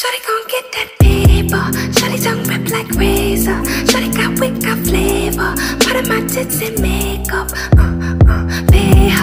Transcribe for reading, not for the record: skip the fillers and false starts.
Shawty gon' get that paper. Shawty tongue rip like razor. Shawty got wick, got flavor. Part of my tits and makeup. Baby.